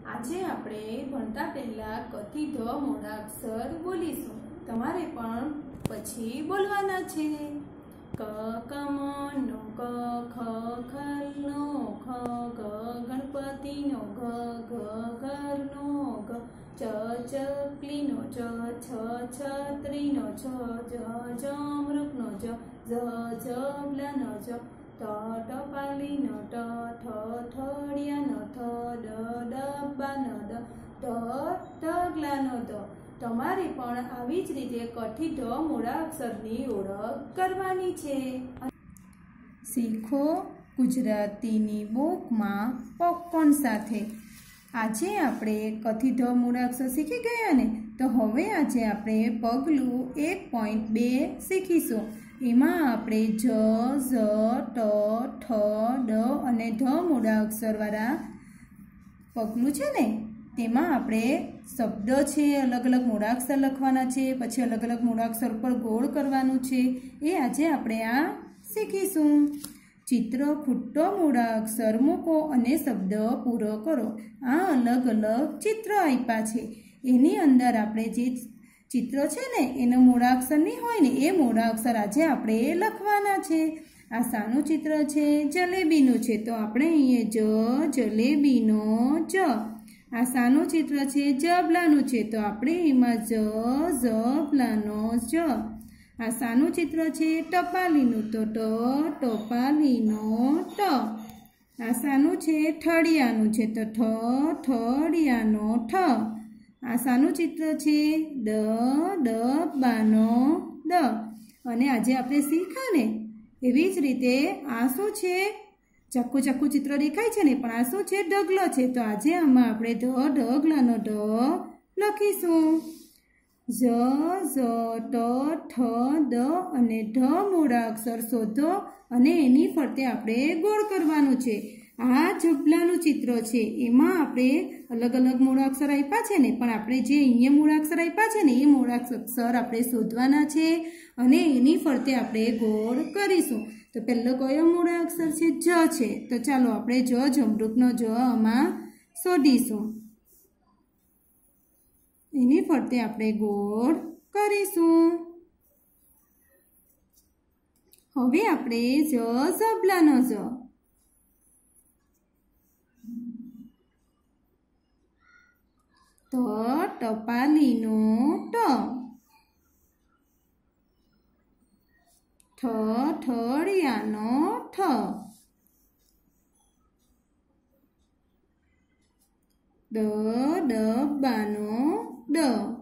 આજે આપણે ભણતા પહેલા કથી ધ મોડા અક્ષર બોલીશું। તમારે પણ પછી બોલવાના છે। ક કમનો ક, ખ ખલનો ખ, ગ ગણપતિનો ઘ, ઘ ઘરનો ઘ, ચ ચકલીનો ચ, છ છત્રીનો છ, જ જમરૂખનો જ, ઝ ઝબલાનો જ, ટ ટપાલીનો ટ, ઠ ઠળિયાનો થ, ડ ડબ્બાનો ડ, ઢ ઢગલાનો ધ। તમારે પણ આવી જ રીતે કથી ઢ મોડા અક્ષરની ઓળખ કરવાની છે। શીખો ગુજરાતીની બુકમાં પોપકોર્ન સાથે। આજે આપણે કથી ઢ મોડા અક્ષર શીખી ગયા ને, તો હવે આજે આપણે પગલું 1.2 શીખીશું। એમાં આપણે જ, ઝ, ટ, ઠ, ડ અને ઢ મોડા અક્ષરવાળા પગલું છે ને, તેમાં આપણે શબ્દ છે, અલગ અલગ મૂળાક્ષર લખવાના છે, પછી અલગ અલગ મૂળાક્ષર પર ગોળ કરવાનું છે। એ આજે આપણે આ શીખીશું। ચિત્ર ખૂટો મૂળાક્ષર મૂકો અને શબ્દ પૂરો કરો। આ અલગ અલગ ચિત્ર આપ્યા છે, એની અંદર આપણે જે ચિત્ર છે ને એનો મૂળાક્ષર નહીં હોય ને, એ મૂળાક્ષર આજે આપણે લખવાના છે। આ શાનું ચિત્ર છે? જલેબીનું છે, તો આપણે અહીંયા જ જલેબીનો જ। આ શાનું ચિત્ર છે? જબલાનું છે, તો આપણે એમાં જ ઝબલાનો જ। આ શાનું ચિત્ર છે? ટપાલીનું, તો ટ ટપાલીનો ટ। આ શાનું છે? ઠળિયાનું છે, તો ઠ ઠળિયાનો ઠ। આ શાનું ચિત્ર છે? ડ ડબ્બાનો ડ। અને આજે આપણે શીખ્યા ને એવી જ રીતે આ શું છે? ચક્કુ ચક્કુ ચિત્ર દેખાય છે ને, પણ આ શું છે? ઢગલો છે, તો આજે આમાં આપણે ઢ ઢગલાનો ઢ લખીશું। જ ઝ ટ ઠ દ અને ઢ મૂળાક્ષર શોધો અને એની ફરતે આપણે ગોળ કરવાનું છે। આ ઝબલાનું ચિત્ર છે, એમાં આપણે અલગ અલગ મૂળાક્ષર આપ્યા છે ને, પણ આપણે જે અહીંયા મૂળાક્ષર આપ્યા છે ને એ મૂળાક્ષર આપણે શોધવાના છે અને એની ફરતે આપણે ગોળ કરીશું। તો પહેલો કયો મૂળાક્ષર છે? જ છે, તો ચાલો આપણે જ જમરૂખનો જ આમાં શોધીશું। એની ફરતે આપણે ગોળ કરીશું। હવે આપણે જ ઝબલાનો જ, ત ટપાલીનો ટ, ઠ ઠળિયાનો ઠ, ડ ડબ્બાનો ડ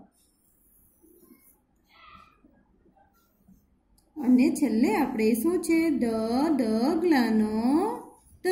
અને છેલ્લે આપણે શું છે? ડ ડગલાનો દ।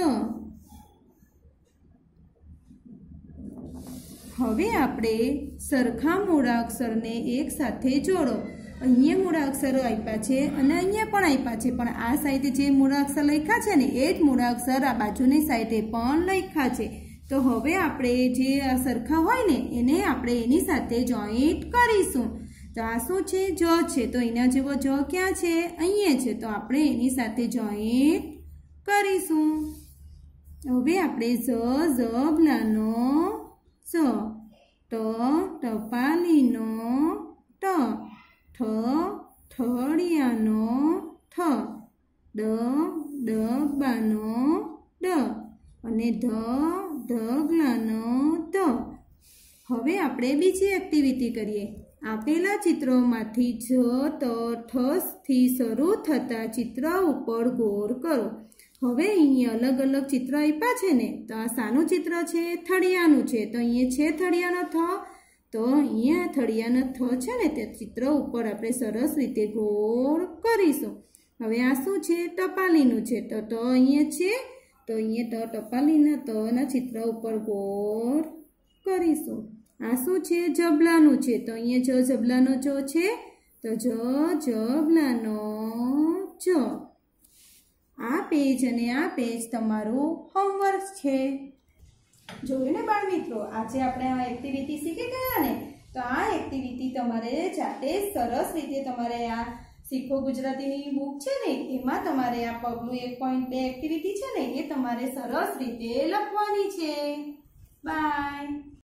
હવે આપણે સરખા મૂળાક્ષરને એક સાથે જોડો। અહીંયા મૂળાક્ષરો આપ્યા છે અને અહીંયા પણ આપ્યા છે, પણ આ સાઈડે જે મૂળાક્ષર લખ્યા છે ને એ જ મૂળાક્ષર આ બાજુની સાઈડે પણ લખ્યા છે। તો હવે આપણે જે આ સરખા હોય ને એને આપણે એની સાથે જોઈન્ટ કરીશું। તો આ શું છે? જ છે, તો એના જેવો જ ક્યાં છે? અહીંયા છે, તો આપણે એની સાથે જોઈન્ટ કરીશું। હવે આપણે જ ઝબલાનો જ, ટ ટપાલીનો ટ, ઠ ઠળિયાનો ઠ, ડ ડબ્બાનો ડ અને ધ ઢગલાનો ધ। હવે આપણે બીજી એક્ટિવિટી કરીએ। આપેલા ચિત્રોમાંથી જ ત ઠ થી શરૂ થતા ચિત્ર ઉપર ગોળ કરો। હવે અહીંયા અલગ અલગ ચિત્ર આપ્યા છે ને, તો આ શાનું ચિત્ર છે? થળિયાનું છે, તો અહીંયા છે થળિયાનો થ, તો અહીંયા થળિયાનો થ છે ને તે ચિત્ર ઉપર આપણે સરસ રીતે ગોળ કરીશું। હવે આ શું છે? ટપાલીનું છે, તો ટ અહીંયા છે, તો અહીંયા ટ ટપાલીના તના ચિત્ર ઉપર ગોળ કરીશું। આ શું છે? જબલાનું છે, તો અહીંયા જ જબલાનો જ છે, તો જ જબલાનો જ। આ પેજ અને આ પેજ તમારું હોમવર્ક છે। જોયું ને બાળ મિત્રો, આજે આપણે આ એક્ટિવિટી શીખી ગયા ને, તો આ એક્ટિવિટી તમારે જાતે સરસ રીતે તમારે આ શીખો ગુજરાતીની બુક છે ને એમાં તમારે આ પગલું 1.2 એક્ટિવિટી છે ને એ તમારે સરસ રીતે લખવાની છે। બાય।